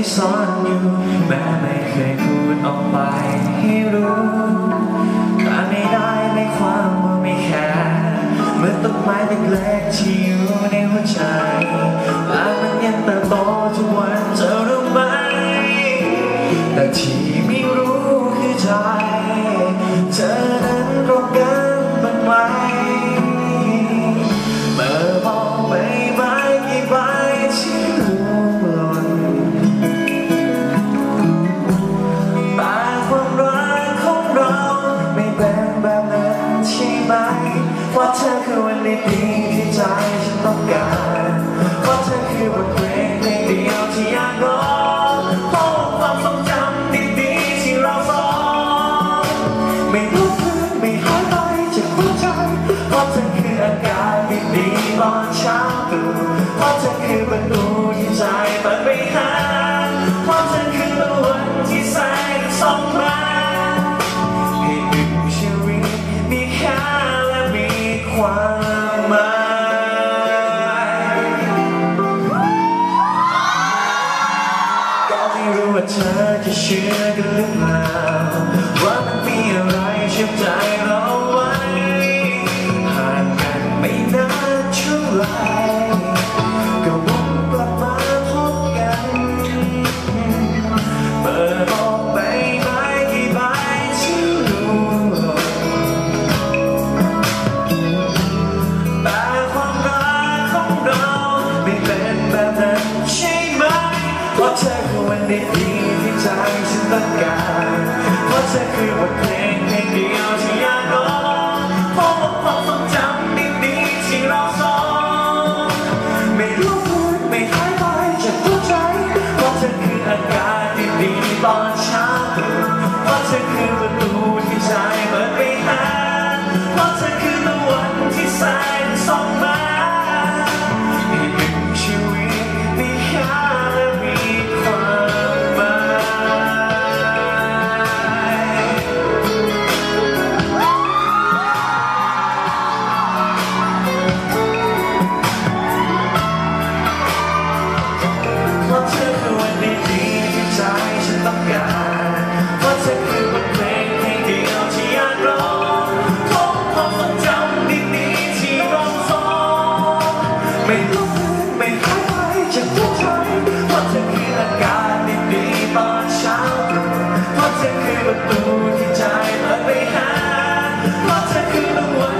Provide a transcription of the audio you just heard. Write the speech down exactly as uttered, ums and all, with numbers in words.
ซ่อนอยู่แม้ไม่เคยพูดออกไปให้รู้แต่ไม่ได้ไม่ความว่าไม่แคร์เหมือนต้นไม้เล็กๆที่อยู่ในหัวใจและมันยังเติบโตทุกวันเธอรู้ไหมแต่ที่ไม่รู้คือใจเธอนั้นรักกันบ้างไหมเมื่อมองไปไม้กี่ใบที่ร่วงหล่นแต่ความรักของเราไม่เป็นแบบนั้นใช่ไหมว่าเธอคือวันดีที่ใจฉันต้องการว่าเธอคือบทเพลงเพลงเดียวที่อยากร้องเพราะความทรงจำดีๆที่เราสองไม่ลบเลือนไม่หายไปจากหัวใจเพราะเธอคืออากาศดีๆตอนเช้าตรู่เพราะเธอคือประตูที่ใจเปิดไปหาเพราะเธอคือตะวันที่แสงส่องมาให้ดึงชีวิตมีค่าและมีความหมายก็ไม่รู้ว่าเธอจะเชื่อกันหรือเปล่าว่ามันมีอะไรเชื่อมใจเราไว้ห่างกันไม่นานเท่าไหร่ก็วนกลับมาพบกันเปิดออกไปไม้กี่ใบที่ร่วงหล่นแต่ความรักของเราไม่เป็นแบบนั้นใช่ไหมเพราะเธอคือวันดีที่ใจฉันต้องการเพราะเธอคือบทเพลงเพลงเดียวที่อยากร้องเพราะว่าความทรงจำดีๆที่เราสองไม่ลบเลือนไม่หายไปจากหัวใจเพราะเธอคืออากาศดีๆตอนเช้าตรู่เพราะเธอคือประตูที่ใจเปิดไปหาเพราะเธอคือตะวันที่แสงส่องมาให้ดึงชีวิตมีค่าและมีความหมายเพราะเธอคือวันดีที่ใจฉันต้องการเพราะเธอคือบทเพลงเพลงเดียวที่อยากร้องเพราะความทรงจำดีๆที่เราสองไม่ลบเลือนไม่หายไปจากหัวใจเพราะเธอคืออากาศดีๆตอนเช้าตรู่เพราะเธอคือประตูที่ใจเปิดไปหาเพราะเธอคือตะวัน